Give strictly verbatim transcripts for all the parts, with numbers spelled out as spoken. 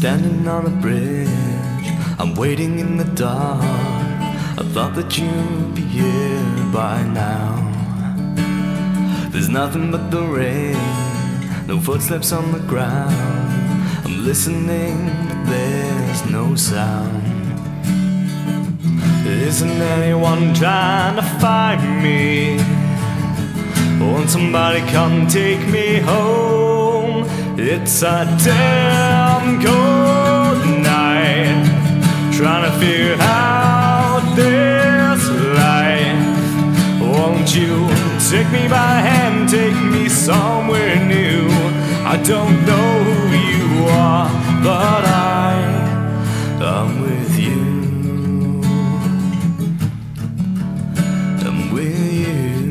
standing on a bridge, I'm waiting in the dark. I thought that you'd be here by now. There's nothing but the rain, no footsteps on the ground. I'm listening, but there's no sound. Isn't anyone trying to find me? Won't somebody come take me home? It's a damn cold night, trying to figure out this life. Won't you take me by the hand, take me somewhere new? I don't know who you are, but I am with you. I'm with you.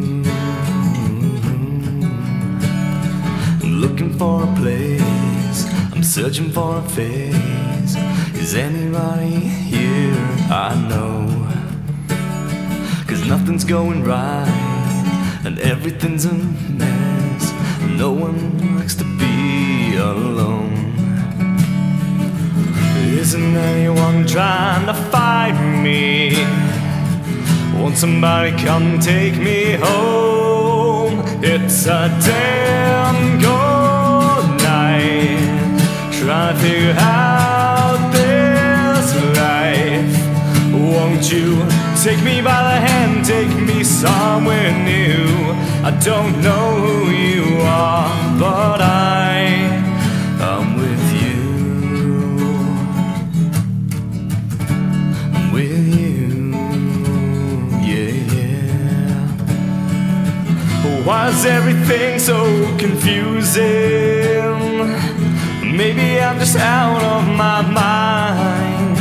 I'm looking for a place, I'm searching for a face. Is anybody here I know? Cause nothing's going right, and everything's a mess. No one likes to be alone. Isn't anyone trying to find me? Won't somebody come take me home? It's a damn cold night, trying to figure out this life. Won't you take me by the hand, take me somewhere new? I don't know who you are, but I am with you. I'm with you, yeah, yeah. Why is everything so confusing? Maybe I'm just out of my mind.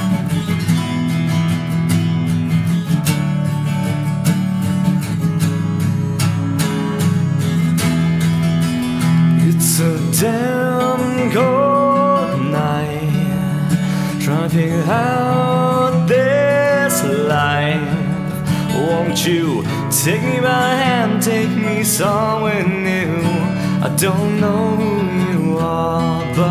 It's a damn cold night, trying to figure out this life. Won't you take me by the hand, take me somewhere new? I don't know who you are, but